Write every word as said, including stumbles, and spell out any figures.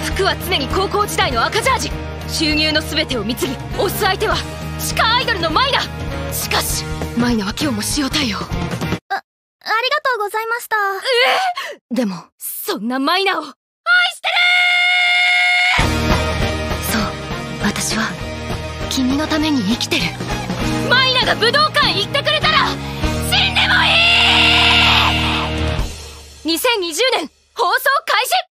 服は常に高校時代の赤ジャージ。収入の全てを貢ぎ推す相手は地下アイドルのマイナ。しかしマイナは今日も塩対応。あ、ありがとうございました。 ええ、でもそんなマイナを愛してるー。そう、私は君のために生きてる。マイナが武道館行ってくれたら死んでもいい。にせんにじゅうねん放送開始。